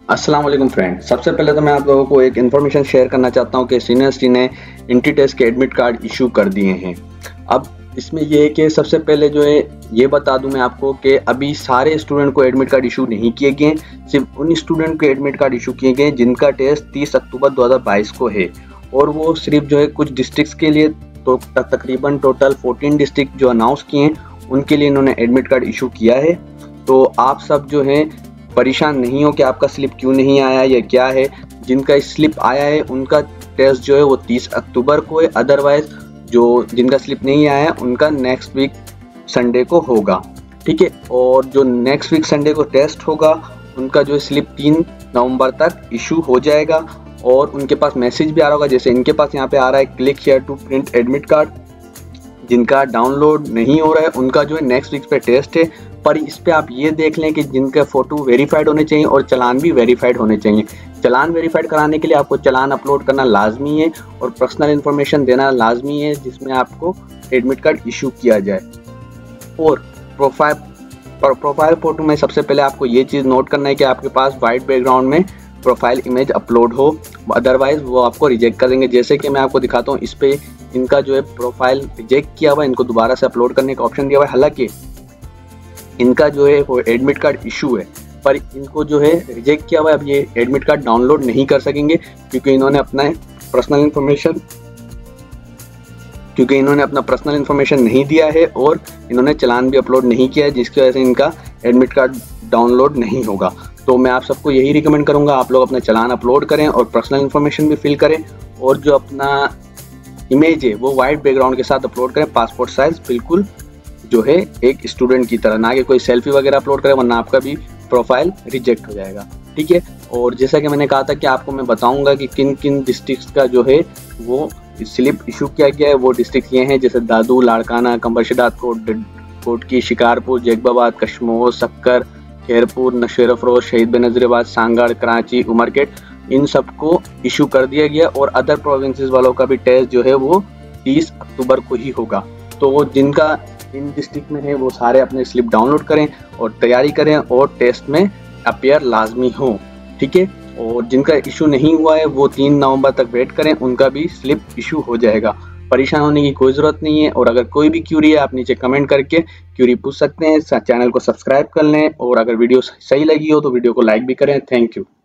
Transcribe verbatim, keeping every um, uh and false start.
अस्सलाम वालेकुम फ्रेंड। सबसे पहले तो मैं आप लोगों को एक इन्फॉर्मेशन शेयर करना चाहता हूं कि सीनियर यूनिवर्सिटी ने इंटी टेस्ट के एडमिट कार्ड इशू कर दिए हैं। अब इसमें ये है कि सबसे पहले जो है ये बता दूं मैं आपको कि अभी सारे स्टूडेंट को एडमिट कार्ड इशू नहीं किए गए, सिर्फ उन स्टूडेंट को एडमिट कार्ड इशू किए गए जिनका टेस्ट तीस अक्टूबर दो हज़ार बाईस को है, और वो सिर्फ जो है कुछ डिस्ट्रिक्ट्स के लिए, तो तकरीबन टोटल चौदह डिस्ट्रिक्ट जो अनाउंस किए हैं उनके लिए इन्होंने एडमिट कार्ड इशू किया है। तो आप सब जो है परेशान नहीं हो कि आपका स्लिप क्यों नहीं आया या क्या है। जिनका स्लिप आया है उनका टेस्ट जो है वो तीस अक्टूबर को है, अदरवाइज जो जिनका स्लिप नहीं आया है उनका नेक्स्ट वीक संडे को होगा, ठीक है। और जो नेक्स्ट वीक संडे को टेस्ट होगा उनका जो स्लिप तीन नवंबर तक इशू हो जाएगा, और उनके पास मैसेज भी आ रहा होगा, जैसे इनके पास यहाँ पे आ रहा है click here to print admit card. जिनका डाउनलोड नहीं हो रहा है उनका जो है नेक्स्ट वीक पे टेस्ट है, पर इस पे आप ये देख लें कि जिनका फोटो वेरीफाइड होने चाहिए और चलान भी वेरीफाइड होने चाहिए। चलान वेरीफाइड कराने के लिए आपको चलान अपलोड करना लाजमी है और पर्सनल इन्फॉर्मेशन देना लाजमी है जिसमें आपको एडमिट कार्ड इशू किया जाए। और प्रोफाइल प्रोफाइल फोटो में सबसे पहले आपको ये चीज़ नोट करना है कि आपके पास वाइट बैकग्राउंड में प्रोफाइल इमेज अपलोड हो, अदरवाइज वो आपको रिजेक्ट कर देंगे। जैसे कि मैं आपको दिखाता हूँ, इस पे इनका जो है प्रोफाइल रिजेक्ट किया हुआ है, इनको दोबारा से अपलोड करने का ऑप्शन दिया हुआ है। हालांकि इनका जो है वो एडमिट कार्ड इशू है, पर इनको जो है रिजेक्ट किया हुआ है। अब ये एडमिट कार्ड डाउनलोड नहीं कर सकेंगे क्योंकि इन्होंने अपना पर्सनल इन्फॉर्मेशन क्योंकि इन्होंने अपना पर्सनल इन्फॉर्मेशन नहीं दिया है और इन्होंने चलान भी अपलोड नहीं किया है, जिसकी वजह से इनका एडमिट कार्ड डाउनलोड नहीं होगा। तो मैं आप सबको यही रिकमेंड करूंगा, आप लोग अपना चलान अपलोड करें और पर्सनल इन्फॉर्मेशन भी फिल करें, और जो अपना इमेज है वो वाइट बैकग्राउंड के साथ अपलोड करें, पासपोर्ट साइज बिल्कुल जो है एक स्टूडेंट की तरह, ना कि कोई सेल्फी वगैरह अपलोड करें, वरना आपका भी प्रोफाइल रिजेक्ट हो जाएगा, ठीक है। और जैसा कि मैंने कहा था कि आपको मैं बताऊंगा कि किन किन डिस्ट्रिक्ट्स का जो है वो स्लिप इशू किया गया है। वो डिस्ट्रिक्ट ये हैं जैसे दादू, लाड़काना, कंबरशदात, कोटकी, शिकारपुर, जैकबाबाद, कश्मोर, सक्कर, खैरपुर, नशेर अफरोज, शहीद बेनज़ीराबाद, सांगड़, कराची, उमरकेट, इन सबको इशू कर दिया गया। और अदर प्रोविंसेस वालों का भी टेस्ट जो है वो तीस अक्टूबर को ही होगा। तो वो जिनका इन डिस्ट्रिक्ट में है वो सारे अपने स्लिप डाउनलोड करें और तैयारी करें और टेस्ट में अपीयर लाजमी हो, ठीक है। और जिनका इशू नहीं हुआ है वो तीन नवंबर तक वेट करें, उनका भी स्लिप इशू हो जाएगा। परेशान होने की कोई ज़रूरत नहीं है, और अगर कोई भी क्यूरी है आप नीचे कमेंट करके क्यूरी पूछ सकते हैं। चैनल को सब्सक्राइब कर लें, और अगर वीडियो सही लगी हो तो वीडियो को लाइक भी करें। Thank you.